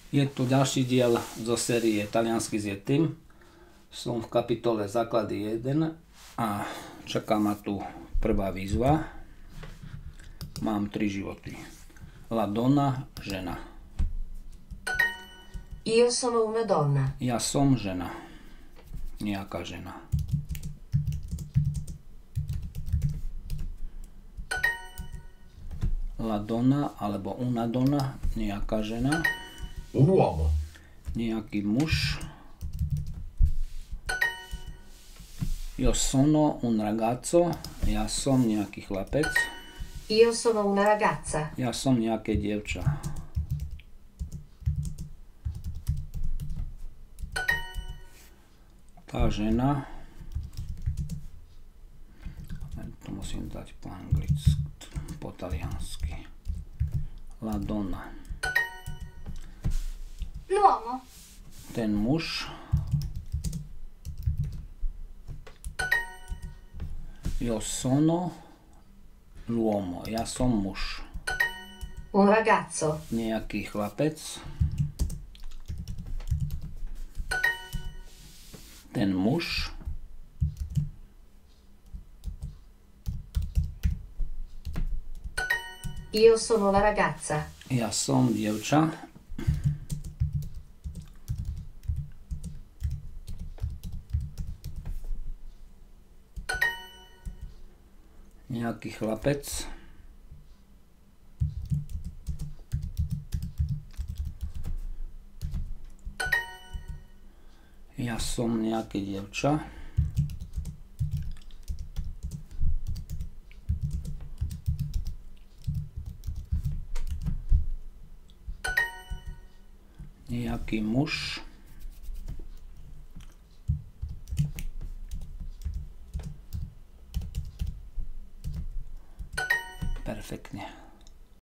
Je tu ďalší diel zo série Taliansky s Yetim. Som v kapitole Základy 1 a čaká ma tu prvá výzva. Mám 3 životy. La donna, žena. Io sono una donna. Ja som žena. Nejaká žena. La donna alebo una donna, nejaká žena. Un uomo. Nejaký muž. Io sono un ragazzo. Ja som nejaký chlapec. Io sono una ragazza. Ja som nejaké dievča. Tá žena. To musím dať po anglicky, po taliansky. La donna. L'uomo. Ten muž. Io sono l'uomo. Ja som muž. Un ragazzo. Nejaký chlapec. Ten muž. Io sono la ragazza. Ja som dievča. Nejaký chlapec. Ja som nejaké dievča. Nejaký muž. Perfektne.